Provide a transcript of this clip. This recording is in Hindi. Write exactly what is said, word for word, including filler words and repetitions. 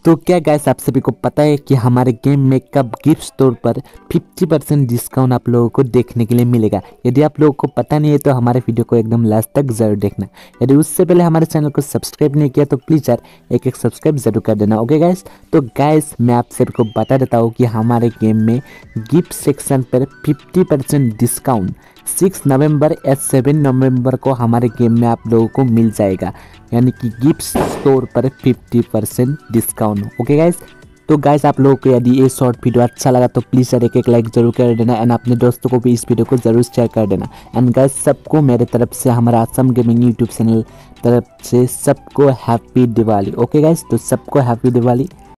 तो क्या गाइस आप सभी को पता है कि हमारे गेम में कब गिफ्ट स्टोर पर फिफ्टी परसेंट डिस्काउंट आप लोगों को देखने के लिए मिलेगा। यदि आप लोगों को पता नहीं है तो हमारे वीडियो को एकदम लास्ट तक जरूर देखना। यदि उससे पहले हमारे चैनल को सब्सक्राइब नहीं किया तो प्लीज़ यार एक एक सब्सक्राइब जरूर कर देना। ओके गाइस, तो गाइस मैं आप सभी को बता देता हूँ कि हमारे गेम में गिफ्ट सेक्शन पर फिफ्टी परसेंट डिस्काउंट सिक्स नवंबर या सेवन नवंबर को हमारे गेम में आप लोगों को मिल जाएगा, यानी कि गिफ्ट स्टोर पर fifty percent discount. Okay guys, तो गाइस आप लोगों को यदि ये शॉर्ट वीडियो अच्छा लगा तो प्लीज़ यार एक एक लाइक जरूर कर देना एंड अपने दोस्तों को भी इस वीडियो को जरूर शेयर कर देना। एंड गाइस सबको मेरे तरफ से, हमारा असम गेमिंग यूट्यूब चैनल तरफ से सबको हैप्पी दिवाली। ओके गाइस, तो सबको हैप्पी दिवाली।